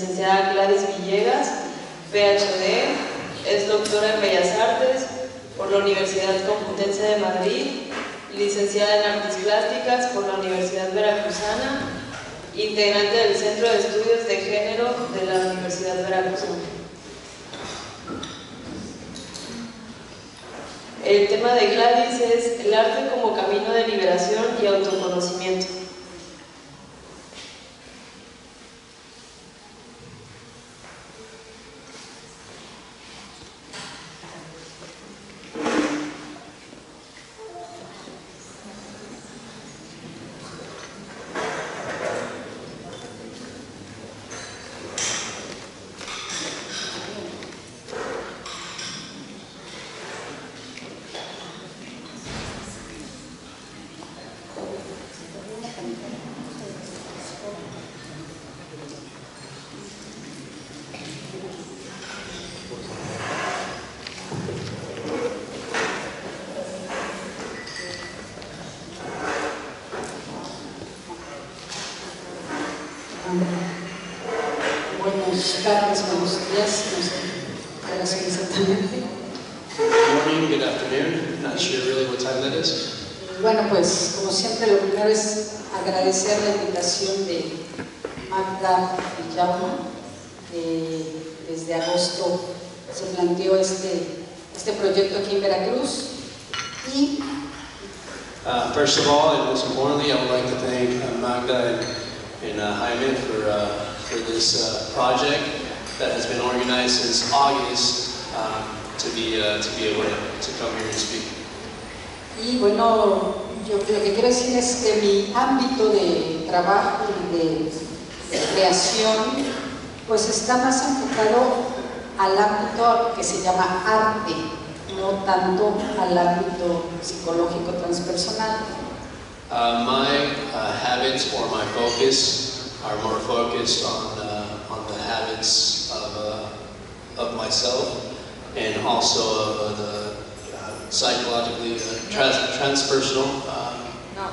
licenciada Gladys Villegas, PhD, es doctora en Bellas Artes por la Universidad Complutense de Madrid, licenciada en Artes Plásticas por la Universidad Veracruzana, integrante del Centro de Estudios de Género de la Universidad Veracruzana. El tema de Gladys es el arte como camino de liberación y autoconocimiento. Buenas tardes, buenos días, no sé qué hora son exactamente. Good morning, good afternoon. Not sure really what time that is. Bueno, pues como siempre lo primero es agradecer la invitación de Magda Villauma, que desde agosto se planteó este proyecto aquí en Veracruz. Y First of all, and most importantly, I would like to thank Magda and Jaime for this project that has been organized since August to be able to come here and speak. Y bueno, yo lo que quiero decir es que mi ámbito de trabajo y de creación pues está más enfocado al ámbito que se llama arte, no tanto al ámbito psicológico transpersonal. My habits or my focus are more focused on the habits of myself and also of the psychologically transpersonal. No.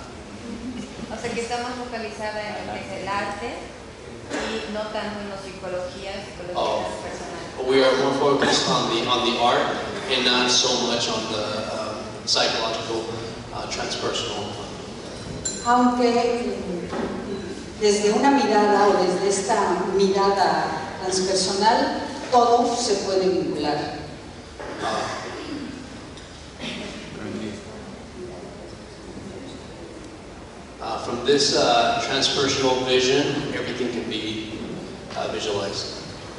O sea que está más focalizada en lo que es el arte y no tanto en la psicología transpersonal. We are more focused on the art and not so much on the psychological transpersonal. Aunque desde una mirada o desde esta mirada transpersonal todo se puede vincular. From this transpersonal vision, everything can be visualized.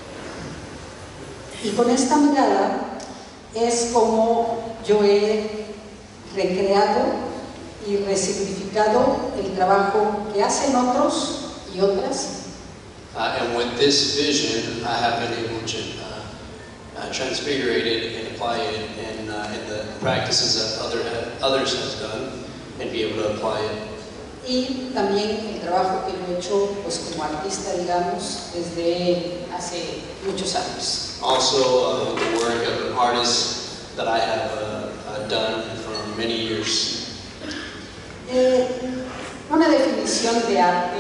Y con esta mirada es como yo he recreado y resignificado el trabajo que hacen otros y otras. And with this vision, I have been able to transfigure it and apply it in the practices that others have done and be able to apply it. Y también el trabajo que yo he hecho pues como artista, digamos, desde hace muchos años. Also, the work of an artist that I have done for many years. Una definición de arte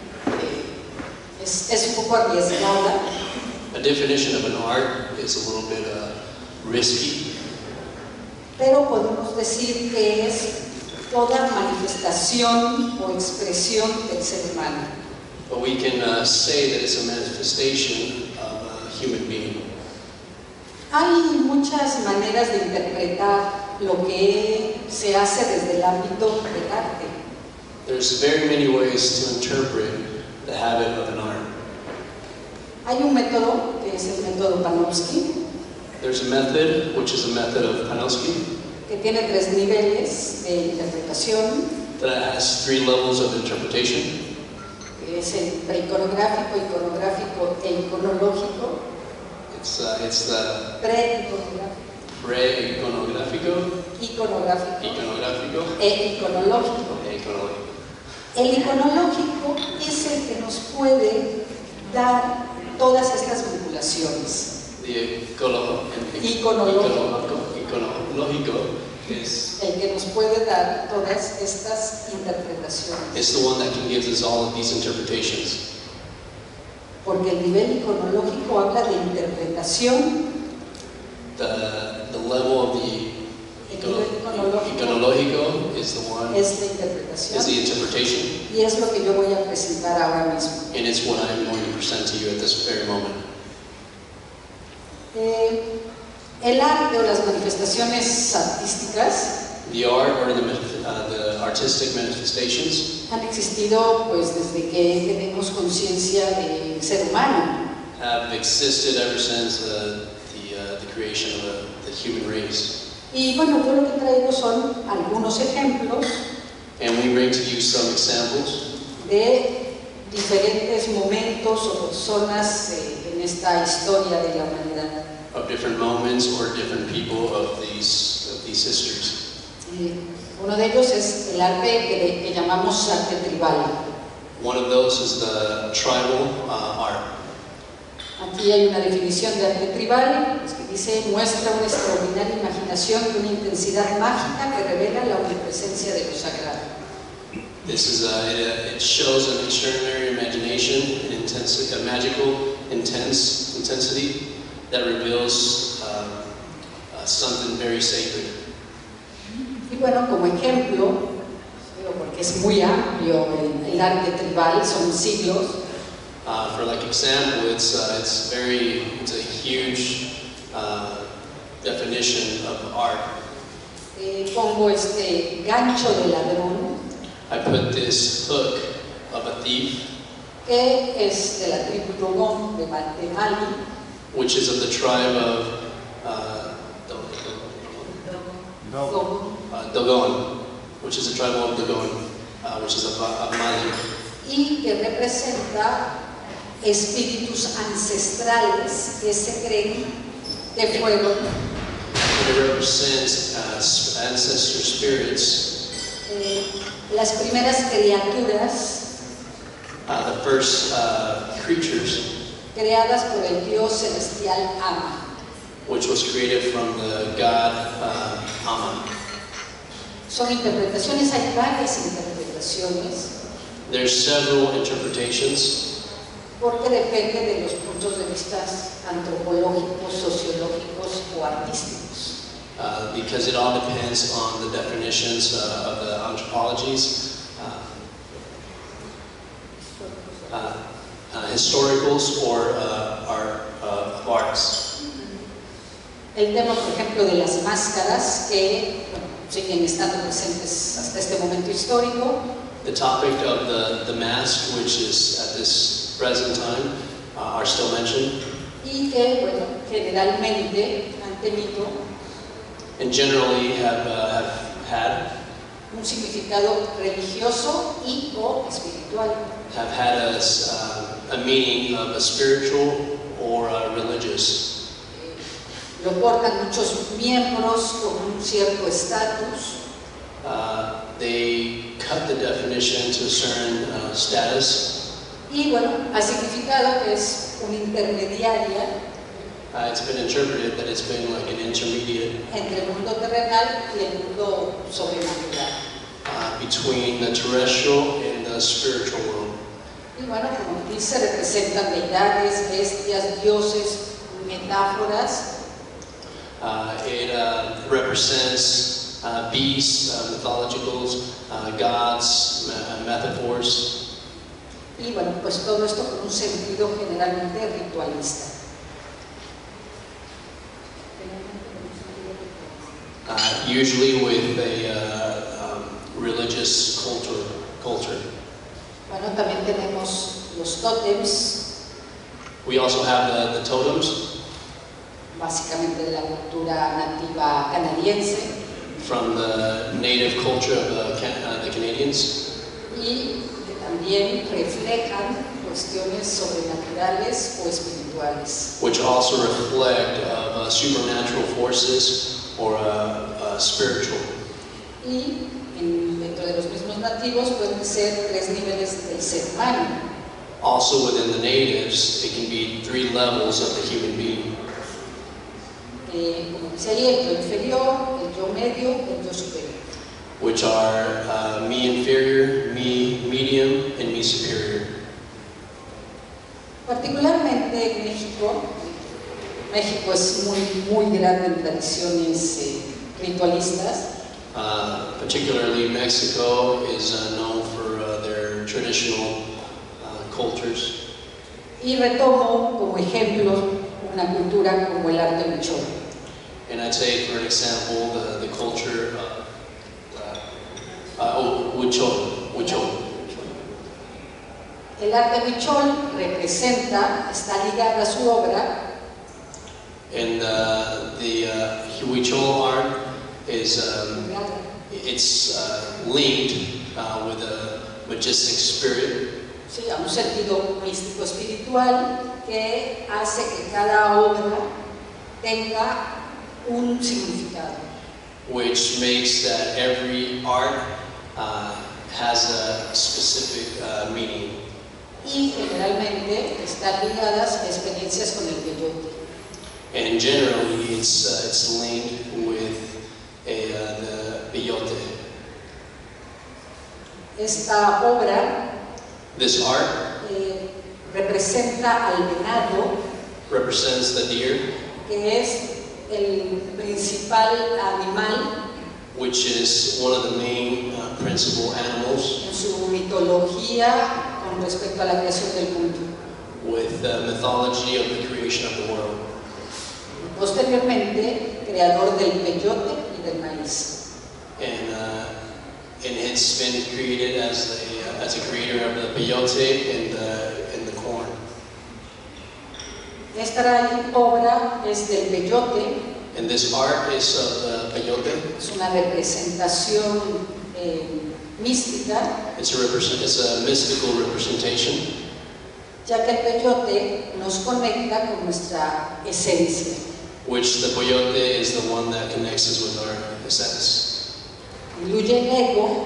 es un poco arriesgada. A definition of an art is a little bit risky. Pero podemos decir que es toda manifestación o expresión del ser humano. But we can say that it's a manifestation of a human being. Hay muchas maneras de interpretar lo que se hace desde el ámbito del arte. There's very many ways to interpret the habit of an art. Hay un método que es el método Panofsky. There's a method, which is a method of Panofsky, que tiene 3 niveles de interpretación. that has 3 levels of interpretation. Que es el preiconográfico, iconográfico e iconológico. It's the Pre-iconográfico, pre-iconográfico, iconográfico iconográfico, e iconológico. e iconológico. El iconológico es el que nos puede dar todas estas vinculaciones. The iconológico is El que nos puede dar todas estas interpretaciones. the one that can give us all of these interpretations. porque el nivel iconológico habla de interpretación. The level of the iconológico is the one, es la interpretación, is the interpretation, y es lo que yo voy a presentar ahora mismo. and it's what I'm going to present to you at this very moment. El arte o las manifestaciones artísticas The art or the artistic manifestations han existido pues desde que tenemos conciencia del ser humano. have existed ever since the creation of the human race. Y bueno, yo lo que traigo son algunos ejemplos And we bring to you some examples de diferentes momentos o personas en esta historia de la humanidad. of different moments or different people of these histories. Uno de ellos es el arte que llamamos arte tribal. One of those is the tribal art. Aquí hay una definición de arte tribal que dice: muestra una extraordinaria imaginación y una intensidad mágica que revela la omnipresencia de lo sagrado. This is it shows an extraordinary imagination, a magical, intensity that reveals something very sacred. Y bueno, como ejemplo, porque es muy amplio el arte tribal, son siglos. For like example, it's a huge definition of art. Pongo este gancho de ladrón, I put this hook of a thief, que es de la tribu Dogon de Mali, which is of the tribe of Dogon, which is a tribe of Dogon, which is of Mali. y que representa espíritus ancestrales que se creen que fueron It represents ancestor spirits, las primeras criaturas the first creatures, creadas por el Dios celestial Ama. which was created from the god Amun. Son interpretaciones, hay varias interpretaciones, There's several interpretations porque depende de los puntos de vista antropológicos, sociológicos o artísticos. because it all depends on the definitions of the anthropologies, historicals, or arts. El tema, por ejemplo, de las máscaras que siguen estando presentes hasta este momento histórico, The topic of the mask, which is at this present time, are still mentioned, y que, bueno, generalmente han tenido and generally have had un significado religioso y o espiritual. have had a meaning of a spiritual or a religious. Lo portan muchos miembros con un cierto estatus, They cut the definition to a certain status. y bueno, ha significado que es una intermediaria It's been interpreted that it's been like an intermediate entre el mundo terrenal y el mundo sobrenatural. between the terrestrial and the spiritual world. Y bueno, como dice, representan deidades, bestias, dioses, metáforas. It represents beasts, mythologicals, gods, metaphors, Y bueno, pues todo esto con un sentido generalmente ritualista. Usually with a religious culture. Bueno, también tenemos los tótems, We also have the totems básicamente de la cultura nativa canadiense, from the native culture of the Canadians, y que también reflejan cuestiones sobrenaturales o espirituales. which also reflect supernatural forces or spiritual. Y dentro de los mismos nativos pueden ser tres niveles del ser humano. Also within the natives, it can be 3 levels of the human being, Como dice ahí, el yo inferior, el yo medio, el yo superior. which are me inferior, me medium, and me superior. Particularmente en México. México es muy grande en tradiciones ritualistas. Particularly Mexico is known for their traditional cultures. Y retomo como ejemplo una cultura como el arte huichol. And I take for an example the culture of huichol. El arte huichol está ligada a su obra. And the huichol art is linked with a majestic spirit. Sí, a un sentido místico espiritual que hace que cada obra tenga un significado. Which makes that every art has a specific meaning. Y generalmente están ligadas a experiencias con el peyote. And generally, it's linked with the peyote. Esta obra, this art, representa al venado, represents the deer, que es el principal animal, which is one of the main principal animals, en su mitología con respecto a la creación del mundo. With the mythology of the creation of the world. Posteriormente, creador del peyote y del maíz. And it's been created as a creator of the peyote and the corn. Esta obra es del peyote. And this art is of the peyote. Es una representación mística. It's a mystical representation. Ya que el peyote nos conecta con nuestra esencia. Which the peyote is the one that connects us with our essence. Diluye el ego.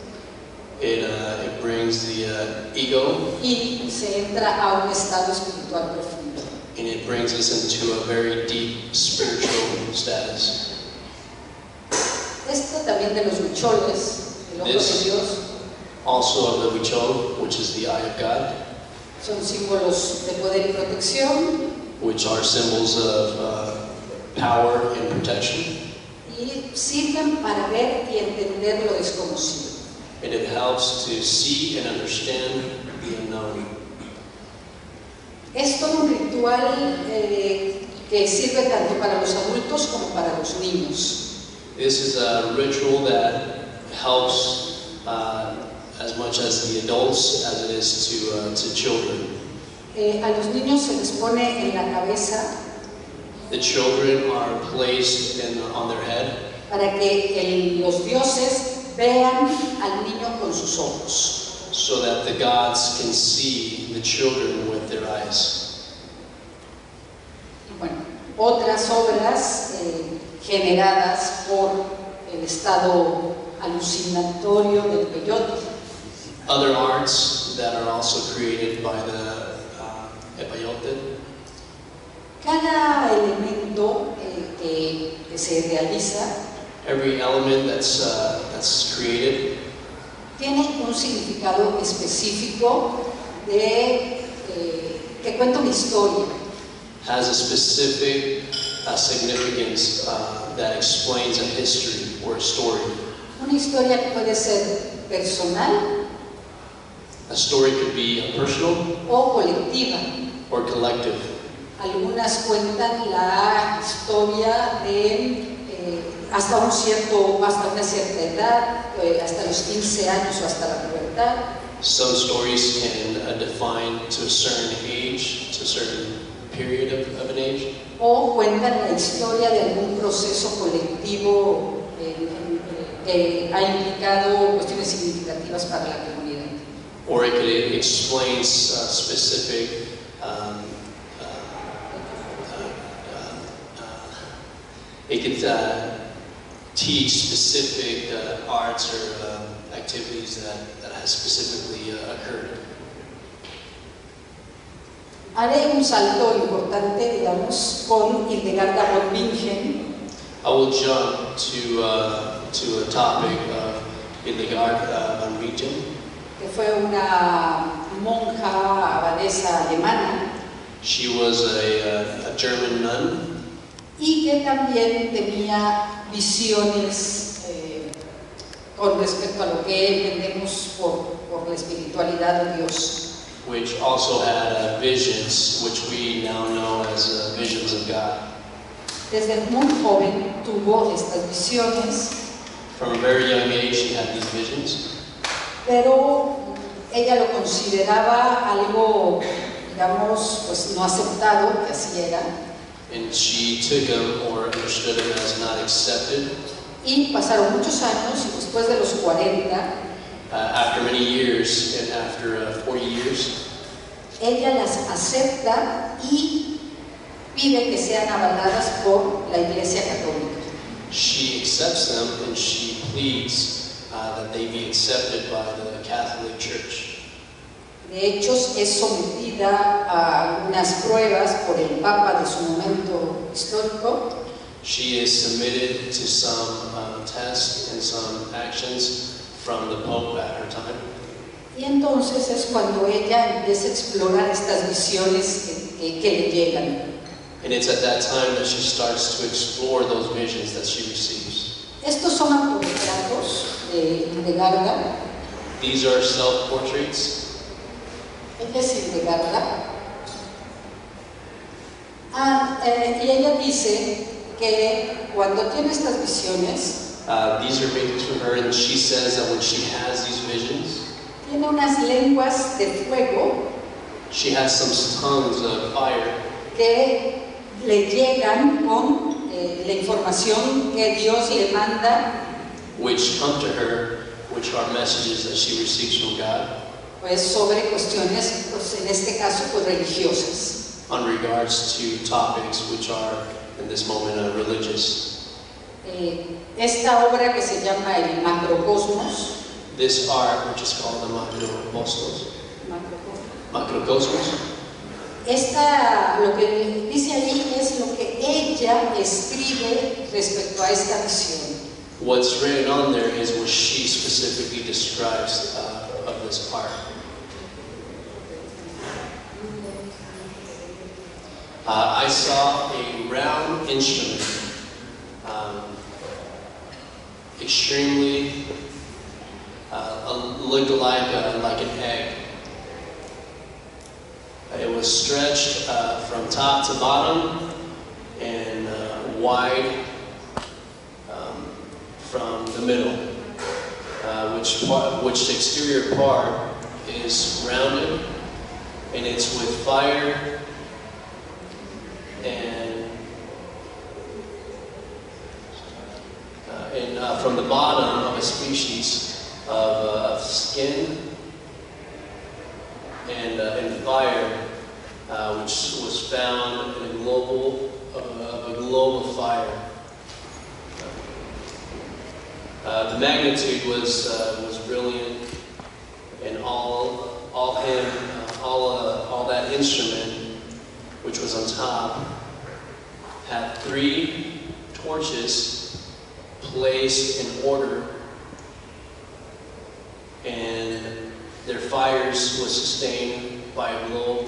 It brings the ego. Y se entra a un estado espiritual profundo. And it brings us into a very deep spiritual status. Esto también de los huicholes, el ojo de Dios. Also of the huichol, which is the eye of God. Son símbolos de poder y protección. Which are symbols of power and protection. Y sirven para ver y entender lo desconocido. And it helps to see and understand the unknown. Es todo un ritual que sirve tanto para los adultos como para los niños. This is a ritual that helps as much as the adults as it is to children. A los niños se les pone en la cabeza. The children are placed on their head. Para que los dioses vean al niño con sus ojos. So that the gods can see the children with their eyes. Y bueno, otras obras generadas por el estado alucinatorio del peyote. Other arts that are also created by the peyote. Cada elemento que se realiza, every element that's created, tiene un significado específico que cuenta una historia. Has a specific significance that explains a history or a story. Una historia que puede ser personal. A story could be personal o colectiva. Or collective. Algunas cuentan la historia de hasta una cierta edad, hasta los 15 años o hasta la pubertad. Some stories can define to a certain age, to a certain period of an age. O cuentan la historia de algún proceso colectivo que ha implicado cuestiones significativas para la comunidad. Or it could explain specific it could teach specific arts or activities that has specifically occurred. Haré un salto importante, digamos, con Hildegarda von Bingen. I will jump to a topic of Hildegard von Bingen. Que fue una monja abadesa alemana. She was a German nun, y que también tenía visiones con respecto a lo que entendemos por la espiritualidad de Dios. which also had visions, which we now know as visions of God. Desde muy joven tuvo estas visiones, From a very young age, she had these visions, pero ella lo consideraba algo, digamos, pues no aceptado, que así era, and she took them or understood them as not accepted. y pasaron muchos años y después de los 40, After many years, and after 40 years, ella las acepta y pide que sean avaladas por la Iglesia Católica. she accepts them and she pleads that they be accepted by the Catholic Church. De hecho, es sometida a algunas pruebas por el Papa de su momento histórico. She is submitted to some tests and some actions from the Pope at her time. Y entonces es cuando ella empieza a explorar estas visiones que le llegan. And it's at that time that she starts to explore those visions that she receives. Estos son autorretratos de Hildegarda. These are self-portraits. Ella es Hildegarda. Y ella dice que cuando tiene estas visiones, These are made to her, and she says that when she has these visions, tiene unas lenguas de fuego she has some tongues of fire que le llegan con la información que Dios le manda, which come to her, which are messages that she receives from God pues sobre cuestiones, pues en este caso, pues religiosas. on regards to topics which are, in this moment, religious. Esta obra que se llama el Macrocosmos, This art, which is called the Macrocosmos, lo que dice ahí es lo que ella escribe respecto a esta visión. what's written on there is what she specifically describes of this art. I saw a round instrument, extremely looked like an egg. It was stretched from top to bottom and wide from the middle, which the exterior part is rounded, and it's with fire and from the bottom of a species of skin and fire, which was found in a globe of fire. The magnitude was brilliant, and all that instrument, which was on top, had 3 torches placed in order, and their fires was sustained by a globe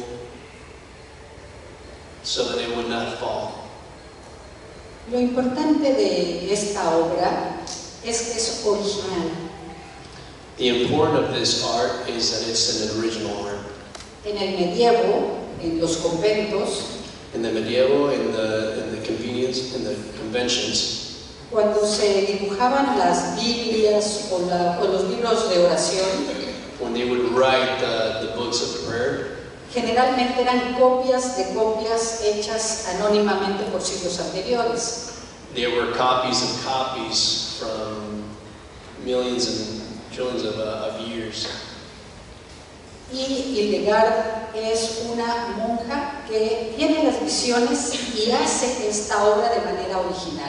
so that they would not fall. Lo importante de esta obra es que es original. The importance of this art is that it's an original art. En el medievo, en los conventos, In the medieval, in the conventions, cuando se dibujaban las Biblias o los libros de oración, when they would write the books of prayer, generalmente eran copias de copias hechas anónimamente por siglos anteriores. there were copies of copies from millions and trillions of years. Y Hildegard es una monja que tiene las visiones y hace esta obra de manera original.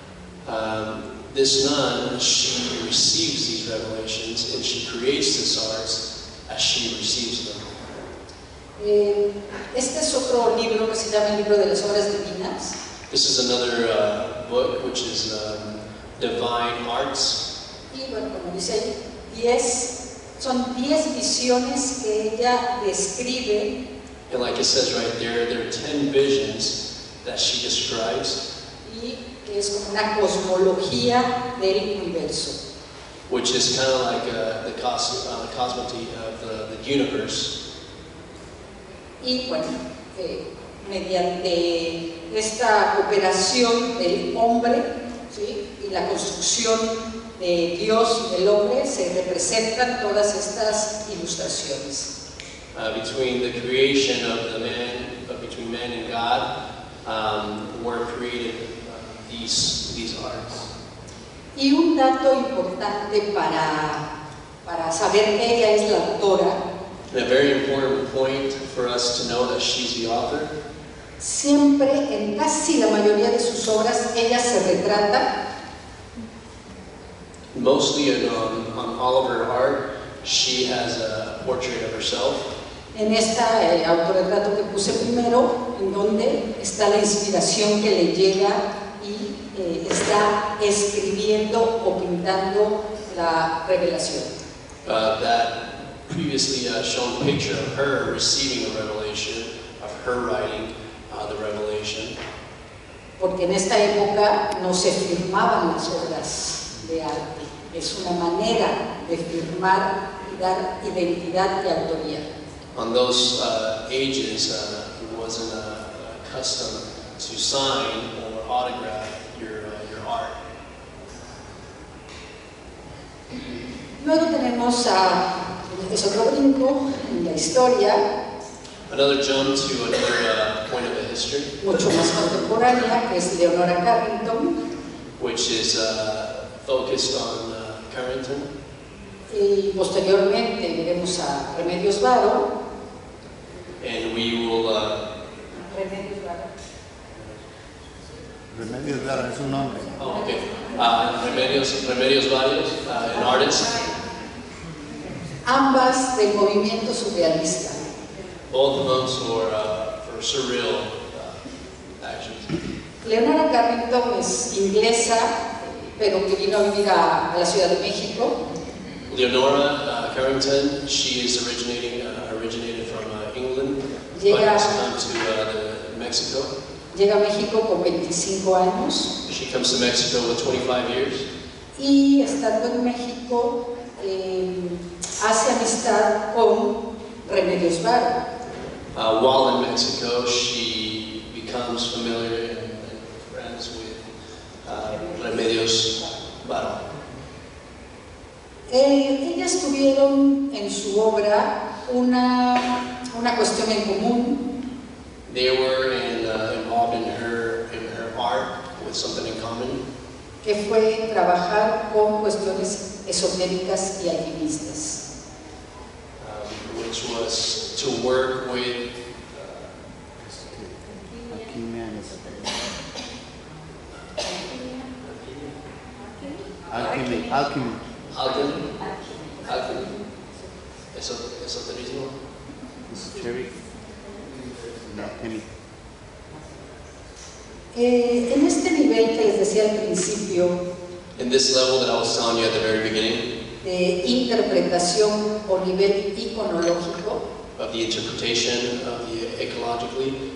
This nun, she receives these revelations and she creates this art as she receives them. Este es otro libro que se llama el libro de las obras divinas. This is another book which is Divine Arts. Y bueno, como dice ahí, y es Son 10 visiones que ella describe. And like it says right there, there are 10 visions that she describes. Y que es como una cosmología del universo. Which is kind of like the cosmology of the universe. Y bueno, mediante esta cooperación del hombre, ¿sí?, y la construcción de Dios y del hombre se representan todas estas ilustraciones. Between the creation of the man, between man and God, were created these arts. Y un dato importante para saber que ella es la autora. And a very important point for us to know that she's the author. Siempre, en casi la mayoría de sus obras, ella se retrata. Mostly on all of her art, she has a portrait of herself. En este autorretrato que puse primero, en donde está la inspiración que le llega y está escribiendo o pintando la revelación. That previously shown picture of her receiving a revelation, of her writing the revelation. Porque en esta época no se firmaban las obras de arte. Es una manera de firmar y dar identidad y autoría. On those ages, it wasn't a custom to sign or autograph your art. Luego tenemos es otro brinco en la historia. Another jump to another point of the history. Mucho más contemporánea, que es Leonora Carrington. Which is focused on Carrington. Y posteriormente veremos a Remedios Varo. And we will. Remedios Varo. Remedios Varo es un nombre. Oh, okay. Remedios Varios, an artist. Ambas del movimiento surrealista. Both of them for surreal actions. Leonora Carrington es inglesa, pero que vino a vivir a la Ciudad de México. Leonora Carrington, she is originated from England, Llega, but has come to Mexico. Llega a México con 25 años. She comes to Mexico with 25 years. Y estando en México, hace amistad con Remedios Varo. While in Mexico, she becomes familiar and friends with Remedios Varo. Ellas tuvieron en su obra una cuestión en común. They were involved in her art with something in common. Que fue trabajar con cuestiones esotéricas y alquimistas. Which was to work with alchemy. Esoterismo. Esoteric. Alchemy. En este nivel que les decía al principio, in this level that I was telling you at the very beginning, de interpretación o nivel iconológico, of the interpretation of the ecologically,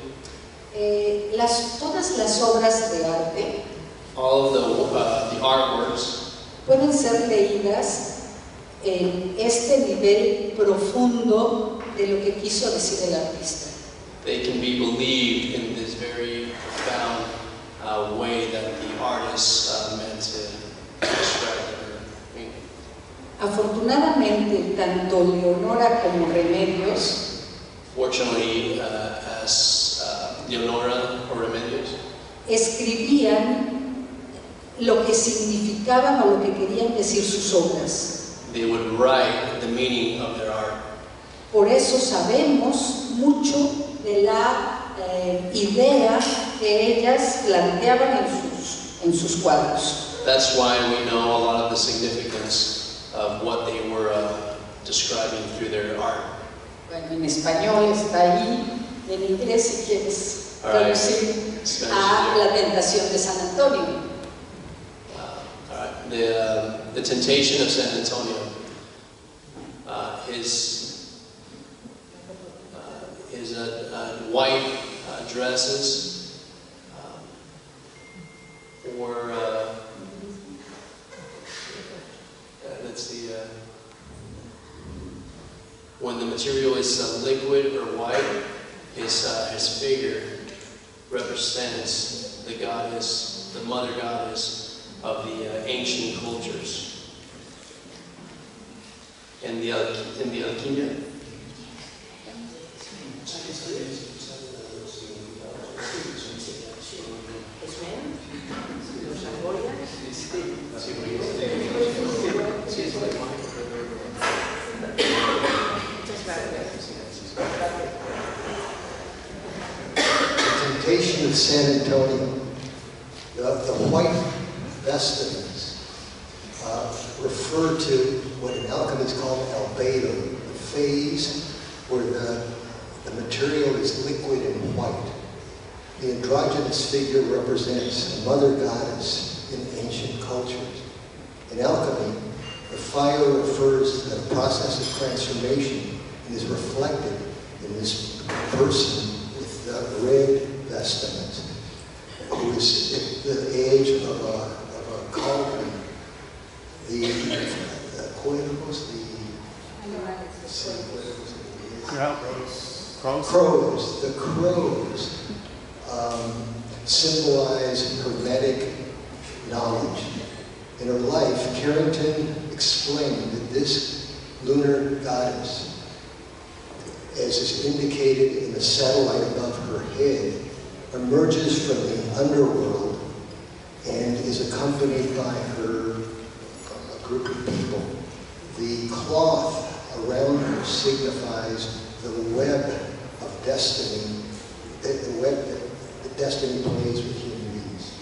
todas las obras de arte, all of the artworks, pueden ser leídas en este nivel profundo de lo que quiso decir el artista. they can be believed in this very profound way that the artist meant to describe her meaning. Afortunadamente, tanto Leonora como Remedios Fortunately, as Leonora or Remedios, escribían lo que significaban o lo que querían decir sus obras. they would write the meaning of their art. Por eso sabemos mucho de la idea que ellas planteaban en sus cuadros. That's why we know a lot of the significance of what they were describing through their art. Bueno, en español está ahí, en inglés si quieres traducir a La Tentación de San Antonio. All right. The Temptation of San Antonio. his white dresses, or that's the when the material is liquid or white, his figure represents the goddess, the mother goddess of the ancient cultures. In the alquimia. Temptation of San Antonio, the white vestments refer to what in alchemy is called albedo, the phase where the material is liquid and white. The androgynous figure represents a mother goddess in ancient cultures. In alchemy, the fire refers to the process of transformation and is reflected in this person with the red vestments, who is at the age of a cauldron. The crows symbolize hermetic knowledge. In her life, Carrington explained that this lunar goddess, as is indicated in the satellite above her head, emerges from the underworld and is accompanied by a group of people. The cloth around her signifies the web of destiny, the web that destiny plays with human beings.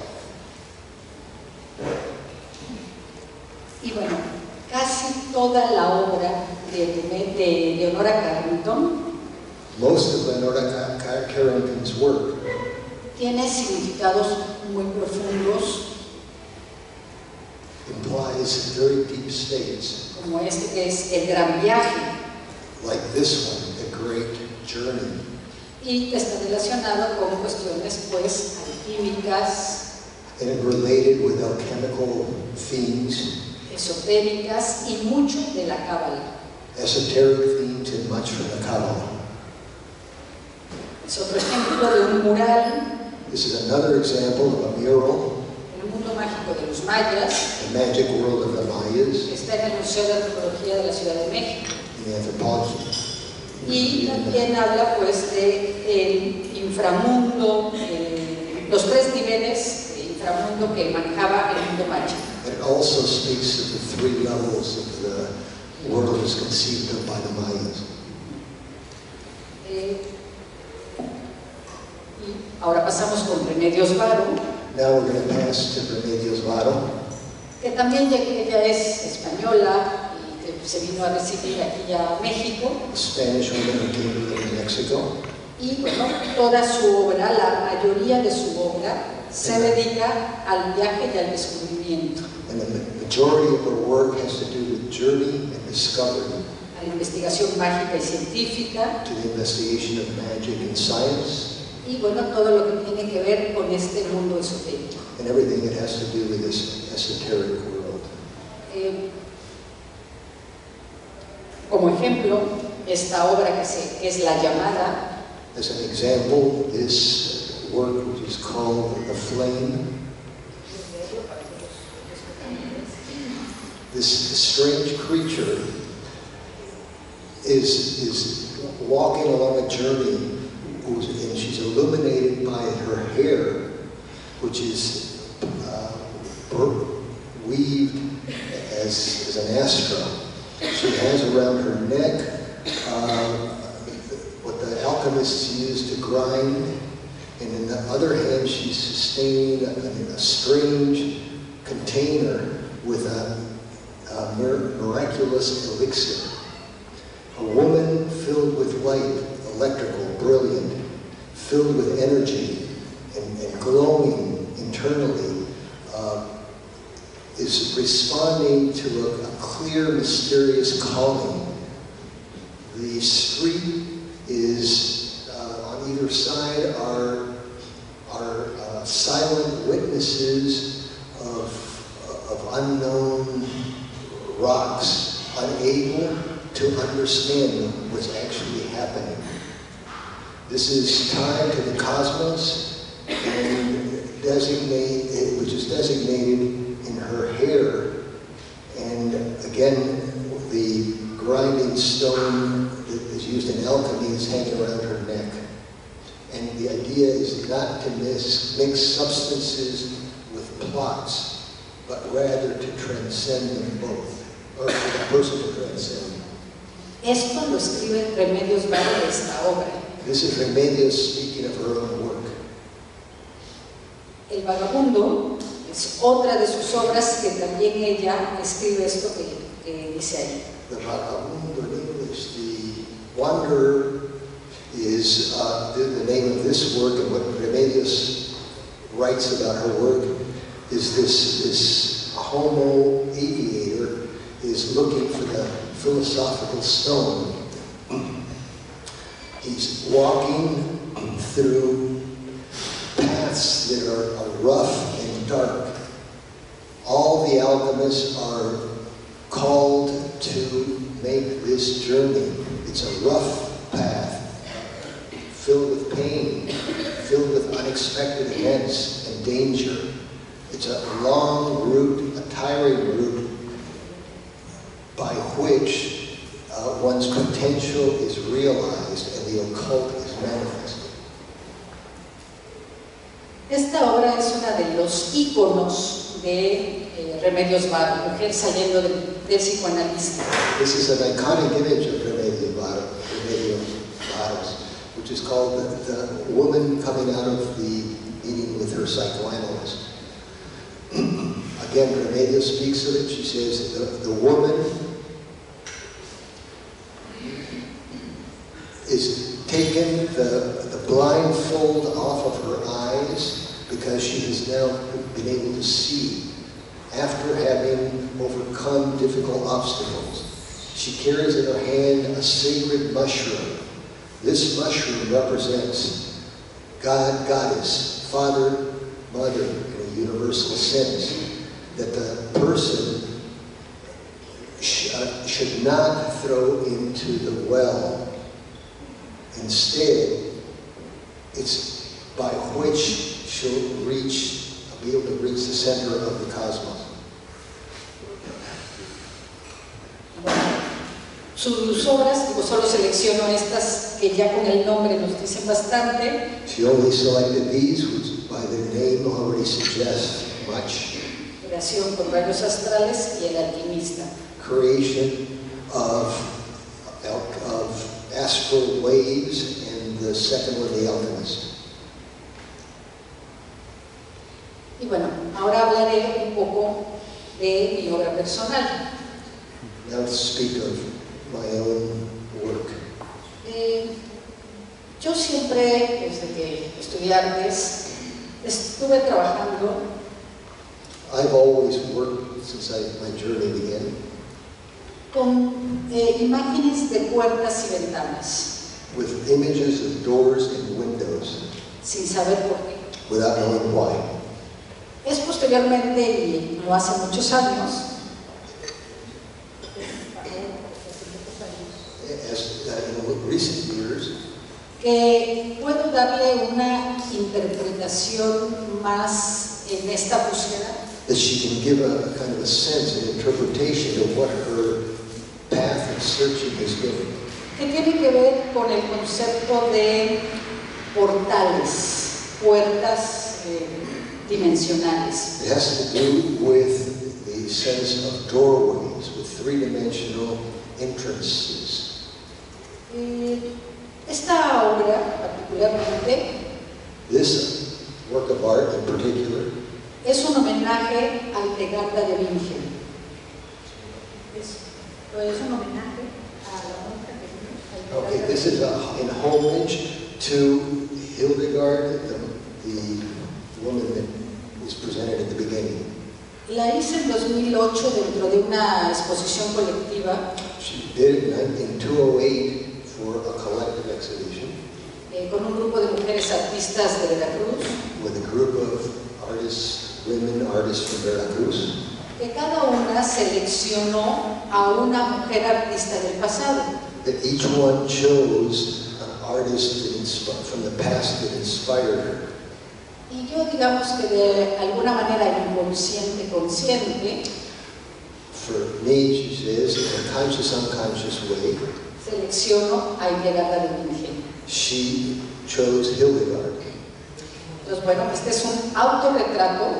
Y bueno, casi toda la obra de Leonora Carrington, most of Leonora Carrington's work tiene significados muy profundos, implies very deep states, como este que es El Gran Viaje, like this one, The Great Journey, y está relacionado con cuestiones pues alquímicas, and related with alchemical themes, esotéricas y mucho de la Cábala. esoteric themes, and much from the Kabbalah. Es otro ejemplo de un mural This is another example of a mural, en el mundo mágico de los mayas, The Magic World of the que Mayas, está en el Museo de Antropología de la Ciudad de México. in the Anthropology. Y también habla pues de el inframundo, los tres niveles de inframundo que manejaba el mundo maya. It also speaks of the three levels of the world as conceived of by the Mayas. Y ahora pasamos con Remedios Varo, Now we're going to pass to Remedios Varo, que también ella es española y que se vino a residir aquí a México. a Spanish woman who came to live in Mexico. Y bueno, toda su obra, la mayoría de su obra, se dedica al viaje y al descubrimiento, And the majority of her work has to do with journey and discovery, a la investigación mágica y científica, to the investigation of magic and science, y bueno, todo lo que tiene que ver con este mundo esotérico. and everything that has to do with this esoteric world. Como ejemplo, esta obra que es La Llamada, As an example, this work, which is called The Flame, this strange creature is walking along a journey, and she's illuminated by her hair, which is weaved as an astra. She has around her neck what the alchemists use to grind, and in the other hand she's sustaining a strange container with a miraculous elixir. A woman filled with light, electrical, brilliant, filled with energy and glowing internally, is responding to a clear, mysterious calling The street is, on either side are silent witnesses of unknown rocks, unable to understand what's actually happening. This is tied to the cosmos and which is designated in her hair. And again, the grinding stone that is used in alchemy is hanging around her neck. And the idea is not to mix substances with plots, but rather to transcend them both, or for the person to transcend. Esto lo escribe Remedios Varo de esta obra. This is Remedios speaking of her own work. El Vagabundo es otra de sus obras que también ella escribe esto que dice ahí. The Vagabundo in English, the Wanderer, is the name of this work, and what Remedios writes about her work is this homo aviator is looking for the philosophical stone. He's walking through paths that are rough and dark. All the alchemists are called to make this journey. It's a rough path, filled with pain, filled with unexpected events and danger. It's a long route, a tiring route, by which one's potential is realized and the occult is manifested. Esta obra es una de los íconos de Remedios Varo, mujer saliendo del psicoanalista. This is an iconic image of Remedios Varo, which is called the woman coming out of the meeting with her psychoanalyst. Again, Remedios speaks of it. She says the woman is taken the blindfold off of her eyes because she has now been able to see after having overcome difficult obstacles. She carries in her hand a sacred mushroom. This mushroom represents God, Goddess, Father, Mother in a universal sense, that the person should not throw into the well. Instead, it's by which she'll be able to reach the center of the cosmos. Sus obras, digo, solo selecciono estas que ya con el nombre nos dicen bastante. She only selected these, which by their name already suggest much. Creación por rayos astrales y El alquimista. Creation of astral waves, and the second one, The Alchemist. Y bueno, ahora hablaré un poco de mi obra personal. Now to speak of my own work. Yo siempre, desde que estudié artes, estuve trabajando. I've always worked since my journey began. Con imágenes de puertas y ventanas. With images of doors and windows. Sin saber por qué. Without knowing why. Es posteriormente, y no hace muchos años, in recent years, que puedo darle una interpretación más en esta búsqueda. That she can give a kind of a sense, an interpretation of what her path of searching has been. Que tiene que ver con el concepto de portales, puertas dimensionales. It has to do with the sense of doorways, with three-dimensional entrances. Esta obra, particularmente, This work of art in particular, es un homenaje al Tegarda de Bingen. Es un homenaje a la monja de Bingen. okay, this is in homage to Hildegard, the woman that is presented at the beginning. La hice en 2008 dentro de una exposición colectiva. She did it in 2008 for a collective exhibition con un grupo de mujeres artistas de Veracruz, with a group of artists, women artists from Veracruz, que cada una seleccionó a una mujer artista del pasado. that each one chose an artist that from the past that inspired her. Y yo digamos que de alguna manera inconsciente, consciente, For me, she says, in a conscious, unconscious way, selecciono a Hildegarda de Bingen. she chose Hildegard. Entonces, bueno, este es un autorretrato.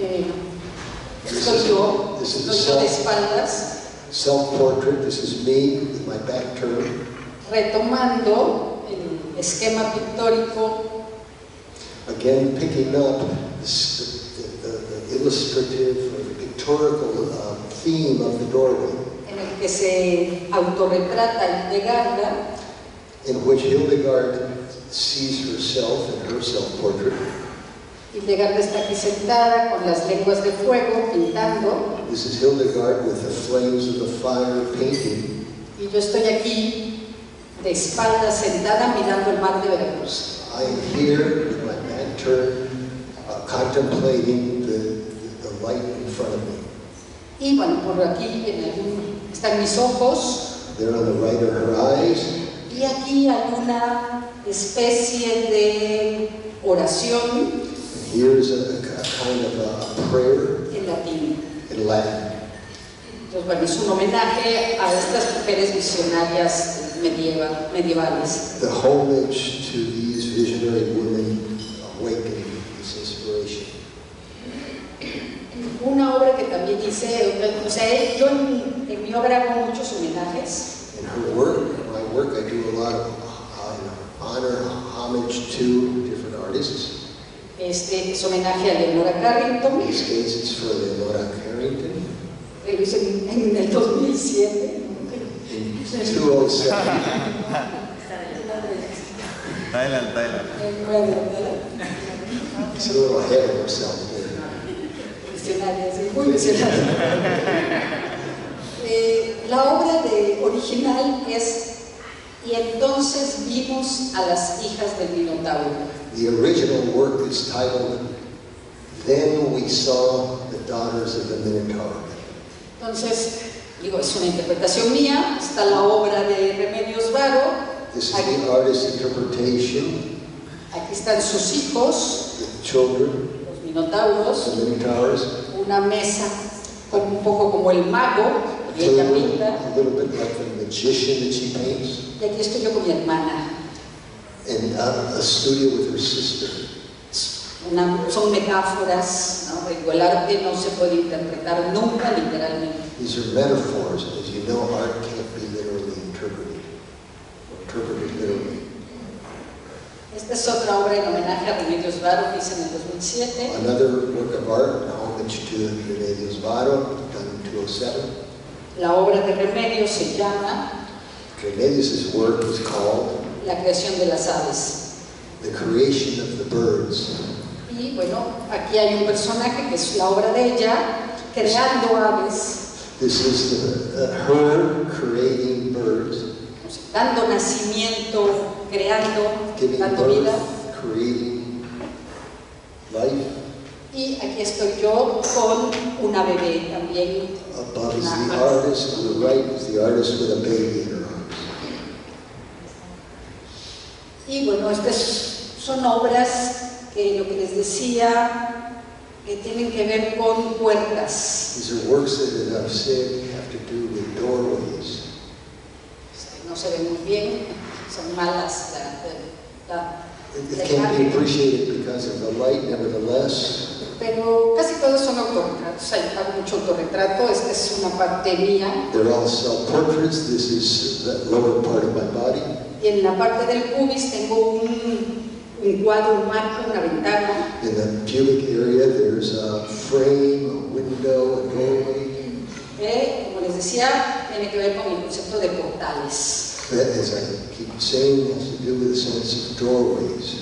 Estoy yo de espaldas, Self-portrait, this is me with my back turned. retomando el esquema pictórico, Again, picking up the illustrative or the pictorial theme of the doorway, en el que se autorretrata Hildegarda, in which Hildegard sees herself in her self-portrait. Hildegarda está aquí sentada con las lenguas de fuego, pintando, This is Hildegard with the flames of the fire painting, y yo estoy aquí de espaldas, sentada, mirando el mar de Veracruz. I am here with my back turned, contemplating the light in front of me. Y bueno, por aquí están mis ojos, There on the right are her eyes, y aquí hay una especie de oración here's a kind of a prayer en latín. in Latin. Entonces, bueno, es un homenaje a estas mujeres visionarias medievales. The homage to these visionary women awakening this inspiration. Una obra que también hice, o sea, yo en mi obra hago muchos homenajes. In her work, in my work, I do a lot of honor, homage to different artists. Este es homenaje a Leonora Carrington, In this case, it's for Leonora Carrington. lo hice en el 2007. In 2007, Thailand. she's a little ahead of herself there. Visionarias, muy visionarias. La obra original es "Y entonces vimos a las hijas del Minotauro". The original work is titled, Then We Saw the Daughters of the Minotaur. Entonces, digo, es una interpretación mía, está la obra de Remedios Varo, This is the artist's interpretation, aquí están sus hijos, the children, los minotauros, the Minotaurs, una mesa como un poco como el mago, y ella pinta, a little bit like the magician that she paints, y aquí estoy yo con mi hermana. and a studio with her sister. Son metáforas, ¿no? Digo, el arte no se puede interpretar nunca literalmente. These are metaphors. As you know, art can't be literally interpreted, or interpreted literally. Esta es otra obra en homenaje a Remedios Varo que hice en el 2007. Another work of art, a homage to Remedios Varo, done in 2007. La obra de Remedios se llama Remedios' work is called La creación de las aves. The Creation of the Birds. Y bueno, aquí hay un personaje que es la obra de ella, creando aves, This is her creating birds, o sea, dando nacimiento, creando, giving dando vida. birth, creating life. Y aquí estoy yo con una bebé también. Above is the artist, on the right is the artist with a baby in her arms. Y bueno, estas son obras que lo que les decía, que tienen que ver con puertas. These are works that, as I've said, have to do with doorways. No se ven muy bien, son malas. It can't be appreciated because of the light, nevertheless. Pero casi todos son autorretratos, hago mucho autorretrato, esta es una parte mía. They're all self-portraits. This is the lower part of my body. Y en la parte del pubis tengo un cuadro, un marco, una ventana. In the pubic area, there's a frame, a window, a doorway. Como les decía, tiene que ver con el concepto de portales. That, as I keep saying, has to do with the sense of doorways.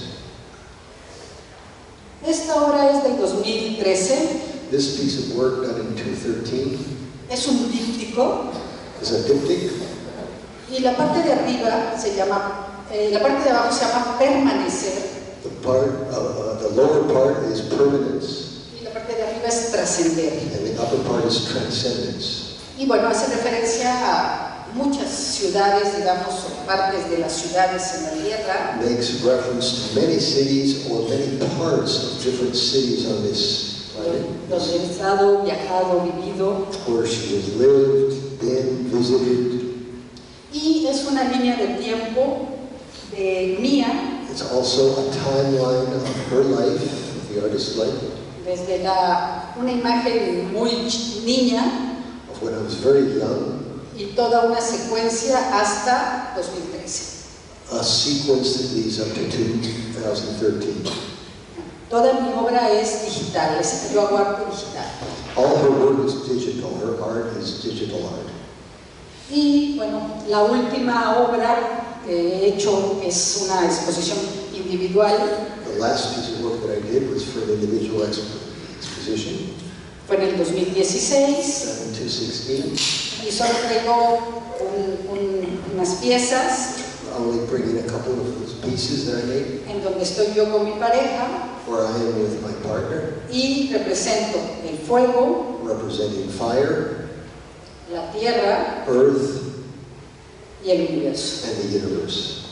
Esta obra es del 2013, This piece of work done in 2013 es un díptico is a diptych. Y la parte de arriba se llama, la parte de abajo se llama permanecer. The lower part is permanence, Y la parte de arriba es trascender. and the upper part is transcendence. Y bueno, hace referencia a muchas ciudades, digamos, o partes de las ciudades en la tierra, Makes reference to many cities or many parts of different cities on this planet, donde he estado, viajado, vivido. where she has lived, been, visited. Y es una línea de tiempo de mía, It's also a timeline of her life, of the artist's life, desde una imagen muy niña of when I was very young, y toda una secuencia hasta 2013. a sequence that leads up to 2013. Toda mi obra es digital, yo hago arte digital. All her work is digital, her art is digital art. Y bueno, la última obra que he hecho es una exposición individual, The last piece of work that I did was for an individual exposition fue en el 2016 in 2016. y solo traigo unas piezas Only bringing a couple of those pieces that I made, en donde estoy yo con mi pareja where I am with my partner, y represento el fuego, representing fire, la tierra earth, y el universo. and the universe.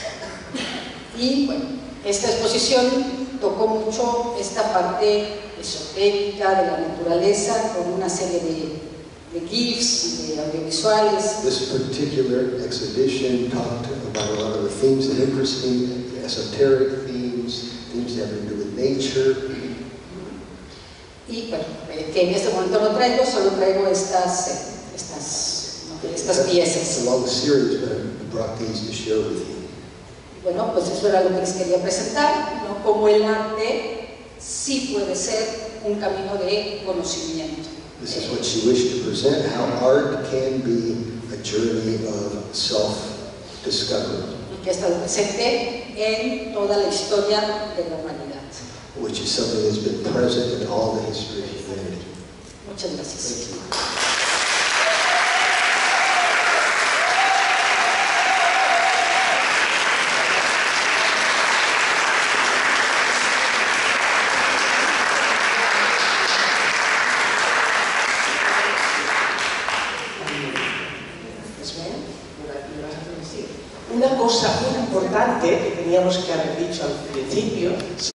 Y bueno, esta exposición tocó mucho esta parte esotérica de la naturaleza con una serie de GIFs y de audiovisuales. This particular exhibition talked about a lot of the themes that interest me, esoteric themes, themes that have to do with nature. Y bueno, que en este momento no traigo, solo traigo estas piezas. It's a long series, but I brought these to share with you. Bueno, pues eso era lo que les quería presentar, ¿no? Cómo el arte sí puede ser un camino de conocimiento. This is what she wished to present, how art can be a journey of self-discovery, Y que ha estado presente en toda la historia de la humanidad. which is something that's been present in all the history of humanity. Muchas gracias. Una cosa muy importante que teníamos que haber dicho al principio